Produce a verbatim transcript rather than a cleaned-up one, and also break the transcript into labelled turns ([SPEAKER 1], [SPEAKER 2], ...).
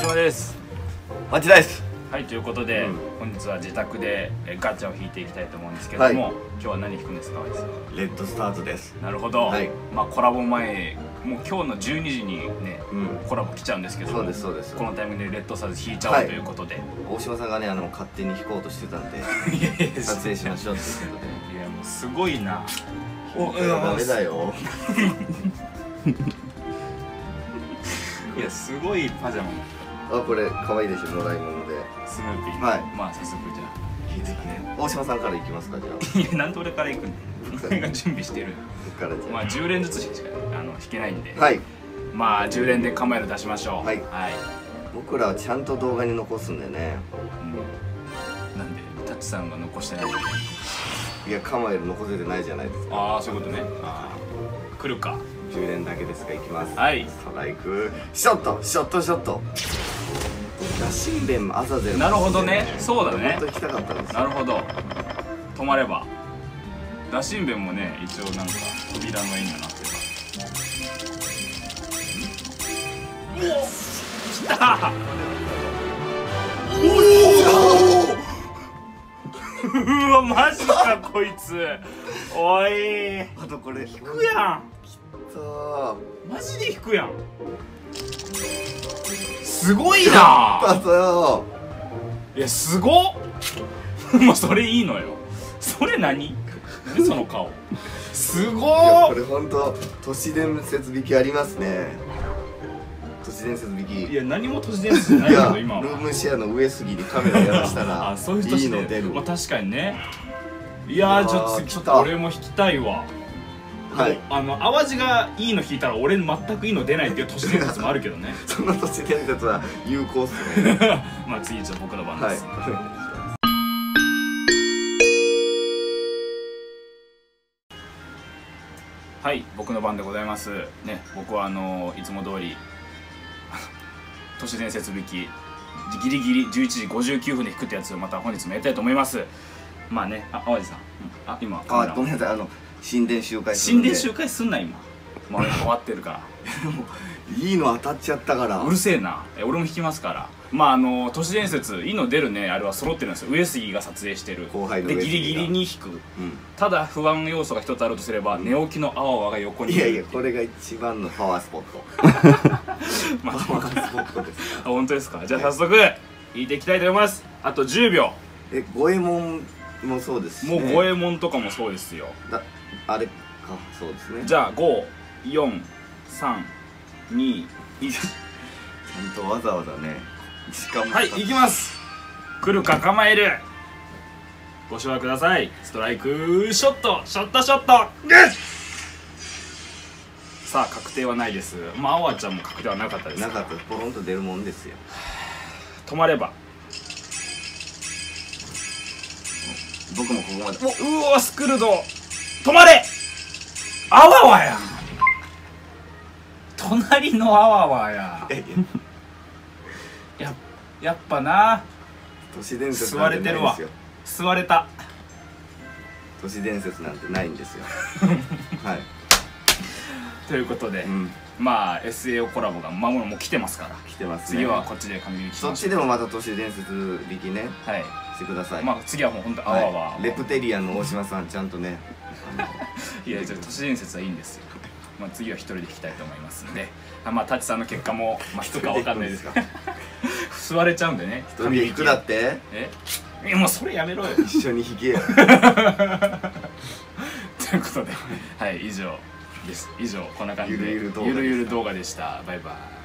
[SPEAKER 1] 様です。
[SPEAKER 2] 町田です。
[SPEAKER 1] はい、ということで、うん、本日は自宅でガチャを引いていきたいと思うんですけども、はい、今日は何引くんですか？
[SPEAKER 2] レッドスタートです。
[SPEAKER 1] なるほど、はい、まあコラボ前、もう今日のじゅうにじにね、うん、コラボ来ちゃうんですけど、
[SPEAKER 2] そうですそうです。
[SPEAKER 1] このタイミングでレッドスタート引いちゃおう、はい、ということで、
[SPEAKER 2] 大島さんがね、あの勝手に引こうとしてたんで撮影しましょうっていうことで。
[SPEAKER 1] いやもうすごいな。
[SPEAKER 2] お、ダメだよ。
[SPEAKER 1] いや、すごいパジャマ。
[SPEAKER 2] あ、これ可愛いでしょ、野良芋で。
[SPEAKER 1] スヌーピー。
[SPEAKER 2] はい。
[SPEAKER 1] まあ早速じゃあいいですかね。
[SPEAKER 2] 大島さんからいきますか、じゃあ。
[SPEAKER 1] いや、なんで俺から行くの？俺が準備してる。
[SPEAKER 2] からじゃあ。
[SPEAKER 1] まあじゅう連ずつしかあの引けないんで。
[SPEAKER 2] はい。
[SPEAKER 1] まあじゅう連で構える出しましょう。
[SPEAKER 2] はい。はい。僕らはちゃんと動画に残すんでね。
[SPEAKER 1] うん。なんでタッチさんが残してない。
[SPEAKER 2] いや、構える残せてないじゃないですか。
[SPEAKER 1] ああ、そういうことね。ああ。来るか。
[SPEAKER 2] じゅう連だけですが、いきます。
[SPEAKER 1] はい。
[SPEAKER 2] ストライク。ショット、ショット、ショット。ダシンベンアザゼル。
[SPEAKER 1] なるほどね。そうだね。
[SPEAKER 2] 本当に行きたかったんです。
[SPEAKER 1] なるほど。止まれば。ダシンベンもね、一応なんか扉の絵にはなってる。おお。来た。うわ、マジかこいつ。おい。
[SPEAKER 2] あとこれ
[SPEAKER 1] 引くやん。
[SPEAKER 2] さあ。
[SPEAKER 1] マジで引くやん。すごいな。
[SPEAKER 2] あとよ。
[SPEAKER 1] いや、すごっ。もうそれいいのよ。それ何？何その顔。すごー。
[SPEAKER 2] これ本当都市伝説引きありますね。都市伝説引き。
[SPEAKER 1] いや、何も都市伝説じゃないけど今は。
[SPEAKER 2] ルームシェアの上杉にカメラやらしたら
[SPEAKER 1] あ、そういう都市伝説。まあ確かにね。いやー、ちょっとちょっと俺も引きたいわ。はい、あの淡路がいいの引いたら俺全くいいの出ないっていう都市伝説もあるけどね。
[SPEAKER 2] その都市伝説は有効っすね。
[SPEAKER 1] まあ次ちょっと僕の番です。はい、はい、僕の番でございますね。僕はあのいつも通り都市伝説引きギリギリじゅういちじごじゅうきゅうふんで引くってやつをまた本日もやりたいと思います。まあね、あ、淡路さん、あ、今
[SPEAKER 2] あ、ごめんなさい、あの神殿集会
[SPEAKER 1] 神殿集会すんな今。まあ終わってるから。
[SPEAKER 2] いいの当たっちゃったから。
[SPEAKER 1] うるせえな。え、俺も引きますから。まああの都市伝説いいの出るね、あれは揃ってるんですよ。上杉が撮影してる。
[SPEAKER 2] 後輩の
[SPEAKER 1] でギリギリに引く。うん、ただ不安要素が一つあるとすれば、うん、寝起きのあわわが横に。
[SPEAKER 2] いやいや、これが一番のパワースポット。
[SPEAKER 1] まあパワースポットです。あ、本当ですか。じゃあ早速引いていきたいと思います。あとじゅうびょ
[SPEAKER 2] う。え、五右衛門もそうですし、
[SPEAKER 1] ね、もう五右衛門とかもそうですよ。
[SPEAKER 2] だあれか、そうですね。
[SPEAKER 1] じゃあご、よん、さん、に、いち。ち
[SPEAKER 2] ゃんとわざわざね、時間も。
[SPEAKER 1] はい、行きます。来るか構える。ご唱和ください。ストライクショット、ショットショット。さあ確定はないです。まああわちゃんも確定はなかったです。
[SPEAKER 2] なかった。ポロンと出るもんですよ。
[SPEAKER 1] 止まれば。
[SPEAKER 2] 僕もここまで。
[SPEAKER 1] お、うわ、スクルド止まれ。あわわやん。隣のあわわや。ややっぱな。
[SPEAKER 2] 都市伝説
[SPEAKER 1] 吸われてるわ。吸われた。
[SPEAKER 2] 都市伝説なんてないんですよ。はい。
[SPEAKER 1] ということで、うん、まあ エスエーオー コラボがまもなくもう来てますから。
[SPEAKER 2] 来てますね。
[SPEAKER 1] 次はこっちで紙引きしましょう。
[SPEAKER 2] そっちでもまた都市伝説引きね。はい。してください。
[SPEAKER 1] まあ次はもう本当あわわ。
[SPEAKER 2] レプテリアンの大島さんちゃんとね。
[SPEAKER 1] いや、都市伝説はいいんですよ。まあ次は一人で引きたいと思いますんで、まあタチさんの結果もまあ引くかわかんないですが、吸われちゃうんでね。
[SPEAKER 2] 一人で引くだって？
[SPEAKER 1] え？いやもうそれやめろよ。
[SPEAKER 2] 一緒に引けよ。
[SPEAKER 1] ということで、はい、以上です。以上こんな感じでゆるゆる動画でした。バイバイ。